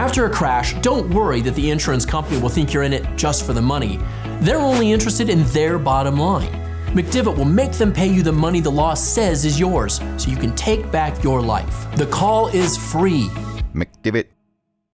After a crash, don't worry that the insurance company will think you're in it just for the money. They're only interested in their bottom line. McDivitt will make them pay you the money the law says is yours, so you can take back your life. The call is free. McDivitt